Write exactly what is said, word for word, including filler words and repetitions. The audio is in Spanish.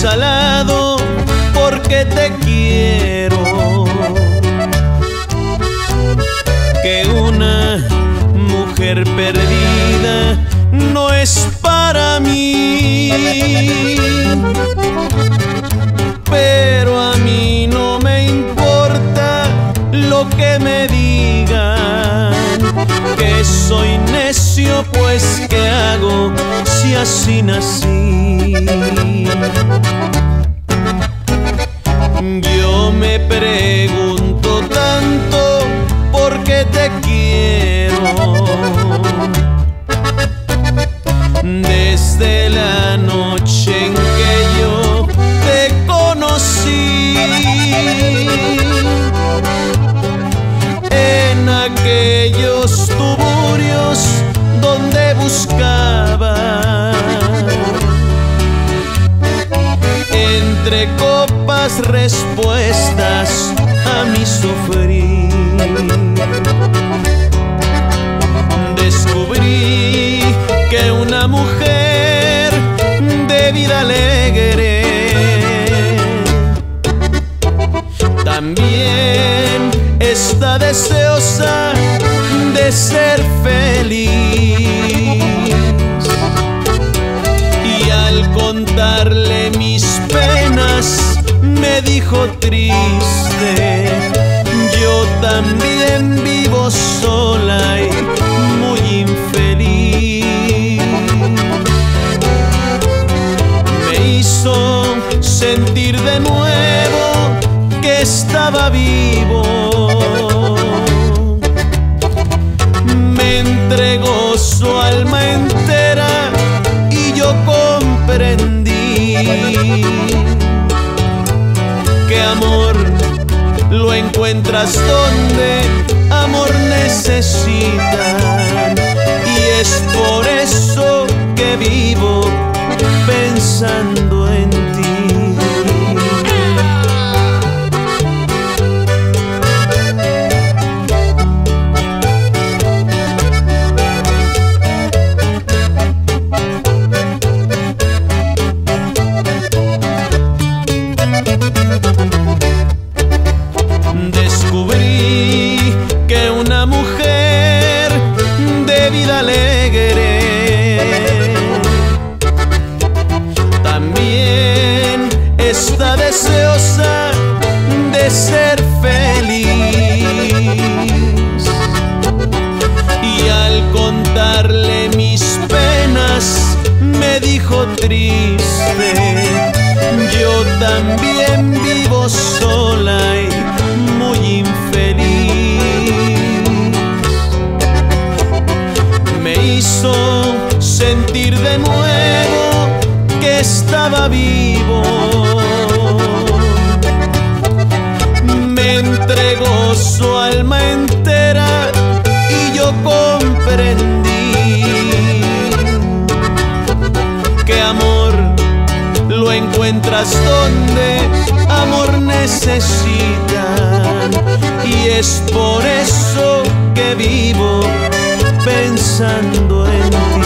salado porque te quiero, que una mujer perdida no es para mí. Pero a mí no me importa lo que me digan, que soy necio, pues ¿qué hago si así nací? Yo me pregunto tanto por qué te quiero, desde la noche en que yo te conocí, en aquellos tuburios donde buscaba, entre copas, respuestas a mi sufrir. Descubrí que una mujer de vida alegre también está deseosa de ser feliz. Y al contarle mis penas me dijo triste: yo también vivo sola y muy infeliz. Me hizo sentir de nuevo que estaba vivo, me entregó su alma entera y yo comprendí que amor lo encuentras donde amor necesitan, y es por eso que vivo pensando en ti. Descubrí que una mujer de vida alegre también está deseosa de ser feliz. Y al contarle mis penas me dijo triste: yo también vivo sola y muy infeliz. Me hizo sentir de nuevo que estaba vivo, me entregó su alma entera y yo comprendí que amor lo encuentras donde amor necesitan, y es por eso que vivo pensando en ti.